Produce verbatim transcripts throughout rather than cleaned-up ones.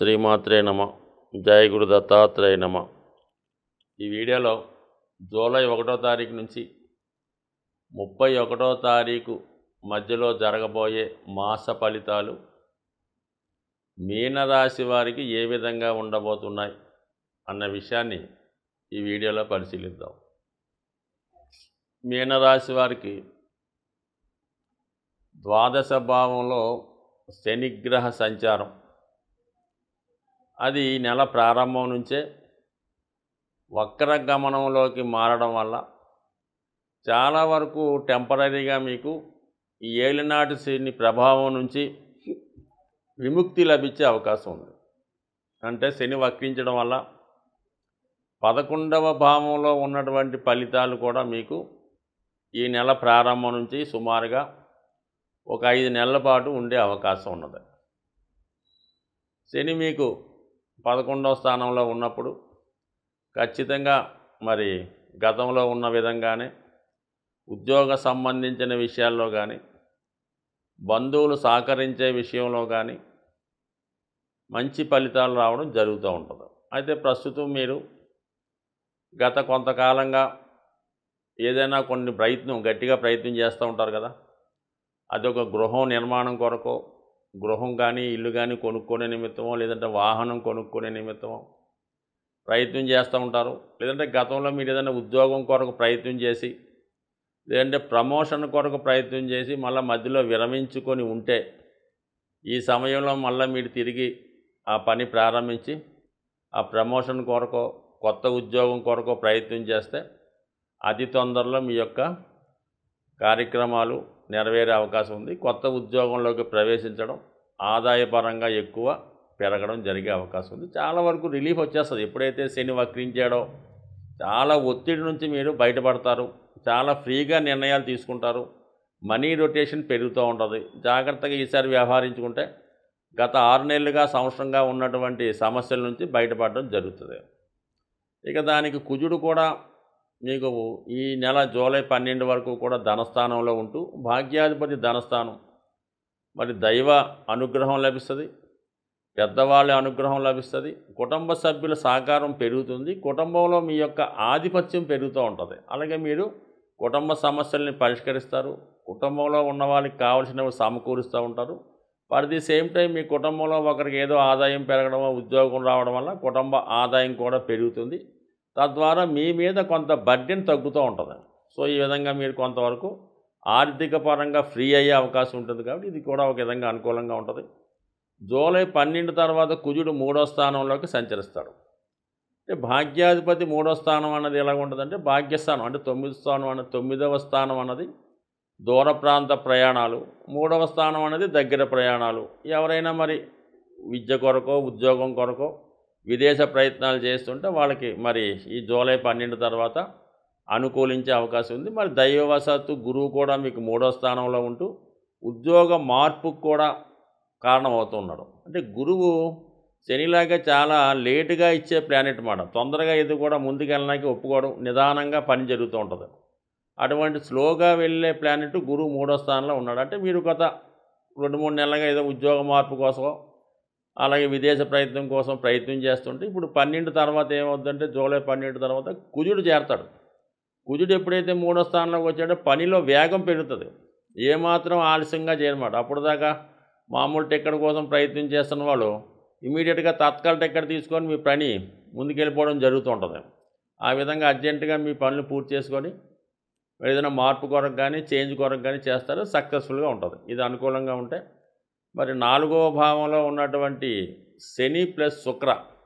శ్రీమాత్రే నమ. జయ గురు దత్తాత్రేయ నమ. ఈ వీడియోలో జూలై ఒకటో తారీఖు నుంచి ముప్పై ఒకటో తారీఖు మధ్యలో జరగబోయే మాస ఫలితాలు మీనరాశి వారికి ఏ విధంగా ఉండబోతున్నాయి అన్న విషయాన్ని ఈ వీడియోలో పరిశీలిద్దాం. మీనరాశి వారికి ద్వాదశ భావంలో శనిగ్రహ సంచారం అది నెల ప్రారంభం నుంచే వక్రగమనంలోకి మారడం వల్ల చాలా వరకు టెంపరీగా మీకు ఈ ఏలినాటి శని ప్రభావం నుంచి విముక్తి లభించే అవకాశం ఉంది. అంటే శని వక్రించడం వల్ల పదకొండవ భావంలో ఉన్నటువంటి ఫలితాలు కూడా మీకు ఈ నెల ప్రారంభం నుంచి సుమారుగా ఒక ఐదు నెలల పాటు ఉండే అవకాశం ఉన్నది. శని మీకు పదకొండవ స్థానంలో ఉన్నప్పుడు ఖచ్చితంగా మరి గతంలో ఉన్న విధంగానే ఉద్యోగ సంబంధించిన విషయాల్లో కానీ బంధువులు సహకరించే విషయంలో కానీ మంచి ఫలితాలు రావడం జరుగుతూ ఉంటుంది. అయితే ప్రస్తుతం మీరు గత కొంతకాలంగా ఏదైనా కొన్ని ప్రయత్నం గట్టిగా ప్రయత్నం చేస్తూ ఉంటారు కదా, అదొక గృహం నిర్మాణం కొరకు, గృహం కానీ ఇల్లు కానీ కొనుక్కునే నిమిత్తమో లేదంటే వాహనం కొనుక్కునే నిమిత్తమో ప్రయత్నం చేస్తూ ఉంటారు. లేదంటే గతంలో మీరు ఏదైనా ఉద్యోగం కొరకు ప్రయత్నం చేసి లేదంటే ప్రమోషన్ కొరకు ప్రయత్నం చేసి మళ్ళీ మధ్యలో విరమించుకొని ఉంటే ఈ సమయంలో మళ్ళీ మీరు తిరిగి ఆ పని ప్రారంభించి ఆ ప్రమోషన్ కొరకు కొత్త ఉద్యోగం కొరకు ప్రయత్నం చేస్తే అతి తొందరలో మీ యొక్క కార్యక్రమాలు నెరవేరే అవకాశం ఉంది. కొత్త ఉద్యోగంలోకి ప్రవేశించడం, ఆదాయపరంగా ఎక్కువ పెరగడం జరిగే అవకాశం ఉంది. చాలా వరకు రిలీఫ్ వచ్చేస్తుంది. ఎప్పుడైతే శని వక్రించాడో చాలా ఒత్తిడి నుంచి మీరు బయటపడతారు. చాలా ఫ్రీగా నిర్ణయాలు తీసుకుంటారు. మనీ రొటేషన్ పెరుగుతూ ఉంటుంది. జాగ్రత్తగా ఈసారి వ్యవహరించుకుంటే గత ఆరు నెలలుగా సంవత్సరంగా ఉన్నటువంటి సమస్యల నుంచి బయటపడడం జరుగుతుంది. ఇక దానికి కుజుడు కూడా మీకు ఈ నెల జూలై పన్నెండు వరకు కూడా ధనస్థానంలో ఉంటూ భాగ్యాధిపతి ధనస్థానం, మరి దైవ అనుగ్రహం లభిస్తుంది, పెద్దవాళ్ళ అనుగ్రహం లభిస్తుంది, కుటుంబ సభ్యుల సహకారం పెరుగుతుంది, కుటుంబంలో మీ యొక్క ఆధిపత్యం పెరుగుతూ ఉంటుంది. అలాగే మీరు కుటుంబ సమస్యల్ని పరిష్కరిస్తారు, కుటుంబంలో ఉన్న వాళ్ళకి కావాల్సినవి సమకూరుస్తూ ఉంటారు. ఫర్ ది సేమ్ టైం మీ కుటుంబంలో ఒకరికి ఏదో ఆదాయం పెరగడం, ఉద్యోగం రావడం వల్ల కుటుంబ ఆదాయం కూడా పెరుగుతుంది. తద్వారా మీ మీద కొంత బర్డెన్ తగ్గుతూ ఉంటుంది. సో ఈ విధంగా మీరు కొంతవరకు ఆర్థిక పరంగా ఫ్రీ అయ్యే అవకాశం ఉంటుంది. కాబట్టి ఇది కూడా ఒక విధంగా అనుకూలంగా ఉంటుంది. జూలై పన్నెండు తర్వాత కుజుడు మూడో స్థానంలోకి సంచరిస్తాడు. అంటే భాగ్యాధిపతి మూడో స్థానం అన్నది ఎలా ఉంటుందంటే భాగ్యస్థానం, అంటే తొమ్మిది స్థానం అన్నది తొమ్మిదవ స్థానం అన్నది దూర ప్రాంత ప్రయాణాలు, మూడవ స్థానం అనేది దగ్గర ప్రయాణాలు. ఎవరైనా మరి విద్య కొరకో ఉద్యోగం కొరకో విదేశ ప్రయత్నాలు చేస్తుంటే వాళ్ళకి మరి ఈ జూలై పన్నెండు తర్వాత అనుకూలించే అవకాశం ఉంది. మరి దైవవశాత్తు గురువు కూడా మీకు మూడో స్థానంలో ఉంటూ ఉద్యోగ మార్పుకు కూడా కారణమవుతున్నాడు. అంటే గురువు శనిలాగా చాలా లేటుగా ఇచ్చే ప్లానెట్ మాట. తొందరగా ఇది కూడా ముందుకెళ్ళడానికి ఒప్పుకోవడం, నిదానంగా పని జరుగుతూ ఉంటుంది. అటువంటి స్లోగా వెళ్ళే ప్లానెట్ గురువు మూడో స్థానంలో ఉన్నాడు. అంటే మీరు గత రెండు మూడు నెలలుగా ఏదో ఉద్యోగ మార్పు కోసం అలాగే విదేశ ప్రయత్నం కోసం ప్రయత్నం చేస్తుంటే ఇప్పుడు పన్నెండు తర్వాత ఏమవుతుందంటే జూలై పన్నెండు తర్వాత కుజుడు చేరతాడు. కుజుడు ఎప్పుడైతే మూడో స్థానంలోకి వచ్చాడో పనిలో వేగం పెరుగుతుంది. ఏమాత్రం ఆలస్యంగా చేయనమాట. అప్పుడు దాకా మామూలు టికెట్ కోసం ప్రయత్నం చేస్తున్న వాళ్ళు ఇమీడియట్గా తత్కాల టికెట్ తీసుకొని మీ పని ముందుకెళ్ళిపోవడం జరుగుతూ ఉంటుంది. ఆ విధంగా అర్జెంటుగా మీ పనులు పూర్తి చేసుకొని ఏదైనా మార్పు కొరకు కానీ చేంజ్ కొరకు కానీ చేస్తారు, సక్సెస్ఫుల్గా ఉంటుంది. ఇది అనుకూలంగా ఉంటే మరి నాలుగవ భావంలో ఉన్నటువంటి శని ప్లస్ శుక్ర,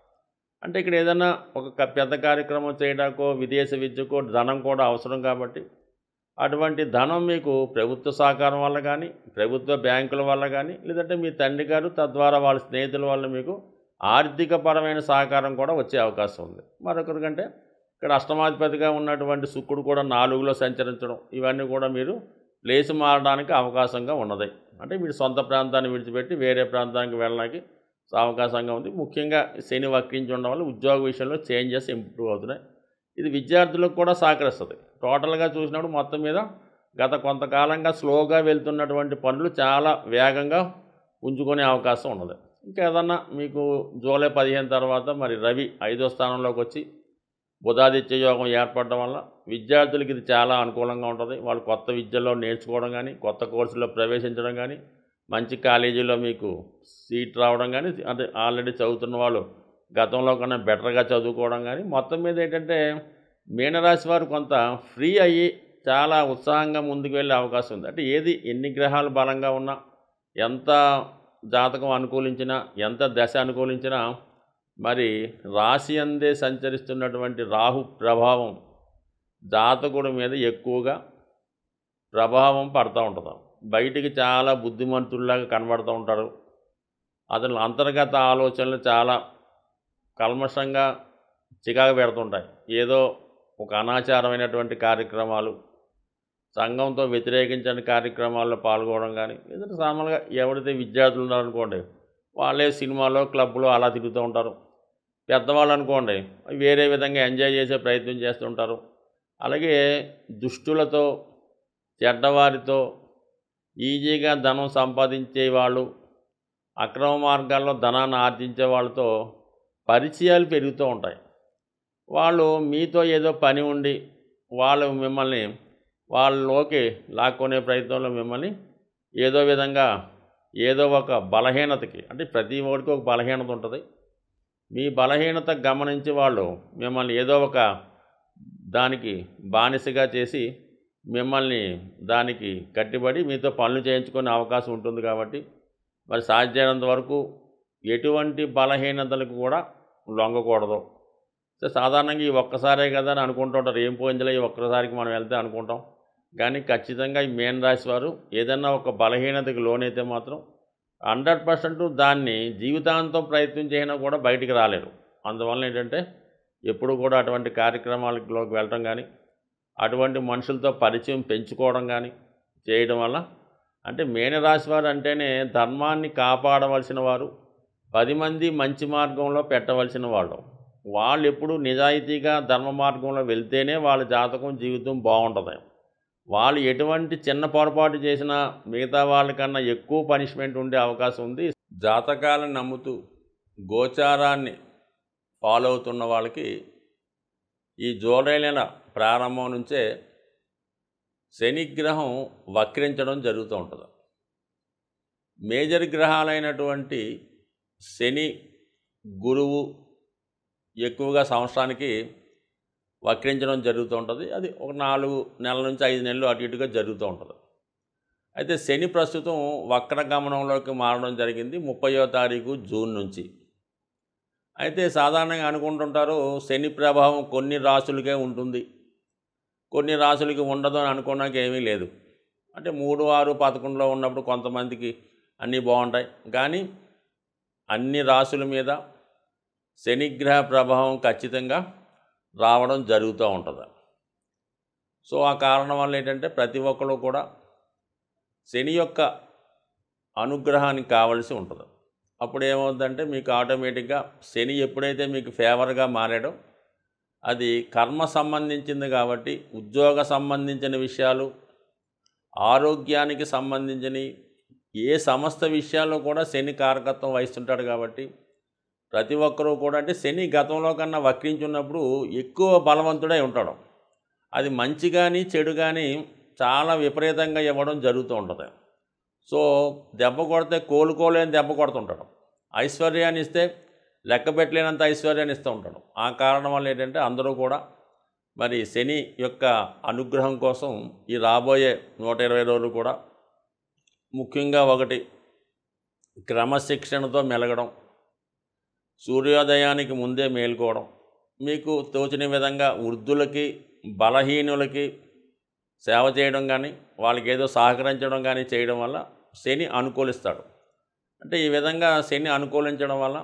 అంటే ఇక్కడ ఏదైనా ఒక పెద్ద కార్యక్రమం చేయడానికో విదేశ విద్యకో ధనం కూడా అవసరం. కాబట్టి అటువంటి ధనం మీకు ప్రభుత్వ సహకారం వల్ల కానీ ప్రభుత్వ బ్యాంకుల వల్ల కానీ లేదంటే మీ తండ్రి గారు తద్వారా వాళ్ళ స్నేహితుల వల్ల మీకు ఆర్థికపరమైన సహకారం కూడా వచ్చే అవకాశం ఉంది. మరొకరికంటే ఇక్కడ అష్టమాధిపతిగా ఉన్నటువంటి శుక్రుడు కూడా నాలుగులో సంచరించడం, ఇవన్నీ కూడా మీరు ప్లేస్ మారడానికి అవకాశంగా ఉన్నది. అంటే మీరు సొంత ప్రాంతాన్ని విడిచిపెట్టి వేరే ప్రాంతానికి వెళ్ళడానికి అవకాశంగా ఉంది. ముఖ్యంగా శని వక్రించి ఉండడం వల్ల ఉద్యోగ విషయంలో చేంజెస్ ఇంప్రూవ్ అవుతున్నాయి. ఇది విద్యార్థులకు కూడా సహకరిస్తుంది. టోటల్గా చూసినప్పుడు మొత్తం మీద గత కొంతకాలంగా స్లోగా వెళ్తున్నటువంటి పనులు చాలా వేగంగా పుంజుకునే అవకాశం ఉన్నది. ఇంకా ఏదన్నా మీకు జూలై పదిహేను తర్వాత మరి రవి ఐదో స్థానంలోకి వచ్చి బుధాదిత్య యోగం ఏర్పడడం వల్ల విద్యార్థులకి ఇది చాలా అనుకూలంగా ఉంటుంది. వాళ్ళు కొత్త విద్యలో నేర్చుకోవడం కానీ, కొత్త కోర్సులో ప్రవేశించడం కానీ, మంచి కాలేజీలో మీకు సీట్ రావడం కానీ, అంటే ఆల్రెడీ చదువుతున్న వాళ్ళు గతంలో కన్నా బెటర్గా చదువుకోవడం కానీ, మొత్తం మీద ఏంటంటే మీనరాశి వారు కొంత ఫ్రీ అయ్యి చాలా ఉత్సాహంగా ముందుకు వెళ్ళే అవకాశం ఉంది. అంటే ఏది ఎన్ని గ్రహాలు బలంగా ఉన్నా, ఎంత జాతకం అనుకూలించినా, ఎంత దశ అనుకూలించినా మరి రాశి అందే సంచరిస్తున్నటువంటి రాహు ప్రభావం జాతకుడి మీద ఎక్కువగా ప్రభావం పడుతూ ఉంటుంది. బయటికి చాలా బుద్ధిమంతుల్లాగా కనబడుతూ ఉంటారు. అతని అంతర్గత ఆలోచనలు చాలా కల్మషంగా చికాకు పెడుతుంటాయి. ఏదో ఒక అనాచారమైనటువంటి కార్యక్రమాలు, సంఘంతో వ్యతిరేకించని కార్యక్రమాల్లో పాల్గొనడం కానీ, ఏదైనా సామాన్యంగా ఎవరైతే విద్యార్థులు ఉన్నారనుకోండి, వాళ్ళే సినిమాలో క్లబ్లో అలా తిరుగుతూ ఉంటారు. పెద్దవాళ్ళు అనుకోండి వేరే విధంగా ఎంజాయ్ చేసే ప్రయత్నం చేస్తుంటారు. అలాగే దుష్టులతో, చెడ్డవారితో ఈజీగా ధనం సంపాదించే వాళ్ళు, అక్రమ మార్గాల్లో ధనాన్ని ఆర్జించే వాళ్ళతో పరిచయాలు పెరుగుతూ ఉంటాయి. వాళ్ళు మీతో ఏదో పని ఉండి వాళ్ళు మిమ్మల్ని వాళ్ళలోకి లాక్కొనే ప్రయత్నంలో మిమ్మల్ని ఏదో విధంగా ఏదో ఒక బలహీనతకి, అంటే ప్రతి ఒక్కరికి ఒక బలహీనత ఉంటుంది. మీ బలహీనత గమనించి వాళ్ళు మిమ్మల్ని ఏదో ఒక దానికి బానిసగా చేసి మిమ్మల్ని దానికి కట్టుబడి మీతో పనులు చేయించుకునే అవకాశం ఉంటుంది. కాబట్టి మరి సాధ్యమైనంత వరకు ఎటువంటి బలహీనతలకు కూడా లొంగకూడదు. సో సాధారణంగా ఈ ఒక్కసారే కదా అని అనుకుంటూ ఉంటారు. ఏం పోయిందిలే ఈ ఒక్కసారికి మనం వెళ్తే అనుకుంటాం. కానీ ఖచ్చితంగా ఈ మీన రాశి వారు ఏదైనా ఒక బలహీనతకి లోనైతే మాత్రం హండ్రెడ్ పర్సెంట్ దాన్ని జీవితాంతం ప్రయత్నం చేసినా కూడా బయటికి రాలేరు. అందువల్ల ఏంటంటే ఎప్పుడు కూడా అటువంటి కార్యక్రమాలలోకి వెళ్ళటం కానీ, అటువంటి మనుషులతో పరిచయం పెంచుకోవడం కానీ చేయడం వల్ల, అంటే మీనరాశి వారు అంటేనే ధర్మాన్ని కాపాడవలసిన వారు, పది మంది మంచి మార్గంలో పెట్టవలసిన వాళ్ళు. వాళ్ళు ఎప్పుడు నిజాయితీగా ధర్మ మార్గంలో వెళ్తేనే వాళ్ళ జాతకం జీవితం బాగుంటుంది. వాళ్ళు ఎటువంటి చిన్న పొరపాటు చేసినా మిగతా వాళ్ళకన్నా ఎక్కువ పనిష్మెంట్ ఉండే అవకాశం ఉంది. జాతకాలను నమ్ముతూ గోచారాన్ని ఫాలో అవుతున్న వాళ్ళకి ఈ జూలై నెల ప్రారంభం నుంచే శనిగ్రహం వక్రించడం జరుగుతూ ఉంటుంది. మేజర్ గ్రహాలైనటువంటి శని, గురువు ఎక్కువగా సంవత్సరానికి వక్రించడం జరుగుతూ ఉంటుంది. అది ఒక నాలుగు నెలల నుంచి ఐదు నెలలు అటు ఇటుగా జరుగుతూ ఉంటుంది. అయితే శని ప్రస్తుతం వక్ర గమనంలోకి మారడం జరిగింది ముప్పయో తారీఖు జూన్ నుంచి. అయితే సాధారణంగా అనుకుంటుంటారు శని ప్రభావం కొన్ని రాశులకే ఉంటుంది, కొన్ని రాశులకి ఉండదు అని అనుకోవడానికి ఏమీ లేదు. అంటే మూడు ఆరు పదకొండులో ఉన్నప్పుడు కొంతమందికి అన్నీ బాగుంటాయి, కానీ అన్ని రాశుల మీద శనిగ్రహ ప్రభావం ఖచ్చితంగా రావడం జరుగుతూ ఉంటుంది. సో ఆ కారణం వల్ల ఏంటంటే ప్రతి ఒక్కరు కూడా శని యొక్క అనుగ్రహానికి కావలసి ఉంటుంది. అప్పుడు ఏమవుతుందంటే మీకు ఆటోమేటిక్గా శని ఎప్పుడైతే మీకు ఫేవర్గా మారాడో అది కర్మ సంబంధించింది కాబట్టి ఉద్యోగ సంబంధించిన విషయాలు, ఆరోగ్యానికి సంబంధించిన ఏ సమస్త విషయాల్లో కూడా శని కారకత్వం వహిస్తుంటాడు. కాబట్టి ప్రతి ఒక్కరూ కూడా అంటే శని గతంలో కన్నా వక్రించున్నప్పుడు ఎక్కువ బలవంతుడై ఉంటాడు. అది మంచి కానీ చెడు కానీ చాలా విపరీతంగా ఇవ్వడం జరుగుతూ ఉంటుంది. సో దెబ్బ కొడితే కోలుకోలేని దెబ్బ కొడుతుంటాడు. ఐశ్వర్యాన్ని ఇస్తే లెక్క పెట్టలేనంత ఐశ్వర్యాన్ని ఇస్తూ ఉంటాడు. ఆ కారణం వల్ల ఏంటంటే అందరూ కూడా మరి శని యొక్క అనుగ్రహం కోసం ఈ రాబోయే నూట ఇరవై రోజులు కూడా ముఖ్యంగా ఒకటి క్రమశిక్షణతో మెలగడం, సూర్యోదయానికి ముందే మేల్కోవడం, మీకు తోచిన విధంగా వృద్ధులకి బలహీనులకి సేవ చేయడం కానీ వాళ్ళకి ఏదో సహకరించడం కానీ చేయడం వల్ల శని అనుకూలిస్తాడు. అంటే ఈ విధంగా శని అనుకూలించడం వల్ల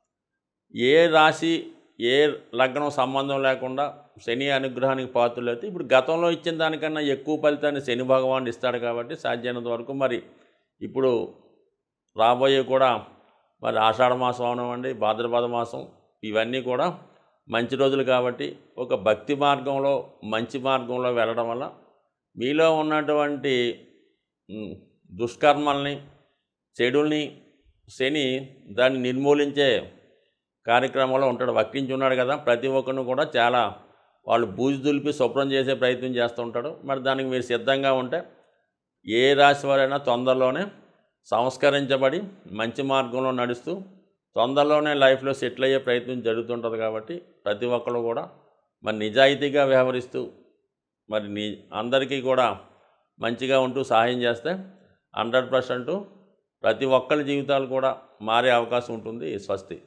ఏ రాశి ఏ లగ్నం సంబంధం లేకుండా శని అనుగ్రహానికి పాత్రలైతే ఇప్పుడు గతంలో ఇచ్చిన దానికన్నా ఎక్కువ ఫలితాన్ని శని భగవానుడు ఇస్తాడు. కాబట్టి సాధ్యమైనంత వరకు మరి ఇప్పుడు రాబోయే కూడా మరి ఆషాఢ మాసం అవనివ్వండి, భాద్రపద మాసం, ఇవన్నీ కూడా మంచి రోజులు. కాబట్టి ఒక భక్తి మార్గంలో మంచి మార్గంలో వెళ్ళడం వల్ల మీలో ఉన్నటువంటి దుష్కర్మల్ని, చెడుల్ని శని దాన్ని నిర్మూలించే కార్యక్రమంలో ఉంటాడు, వక్రించి ఉన్నాడు కదా. ప్రతి ఒక్కరిని కూడా చాలా వాళ్ళు బూజు దులిపి శుభ్రం చేసే ప్రయత్నం చేస్తూ ఉంటాడు. మరి దానికి మీరు సిద్ధంగా ఉంటే ఏ రాశి వారైనా తొందరలోనే సంస్కరించబడి మంచి మార్గంలో నడుస్తూ తొందరలోనే లైఫ్లో సెటిల్ అయ్యే ప్రయత్నం జరుగుతుంటుంది. కాబట్టి ప్రతి ఒక్కరు కూడా మరి నిజాయితీగా వ్యవహరిస్తూ మరి నీ అందరికీ కూడా మంచిగా ఉంటూ సహాయం చేస్తే హండ్రెడ్ పర్సెంట్ ప్రతి ఒక్కరి జీవితాలు కూడా మారే అవకాశం ఉంటుంది. స్వస్తి.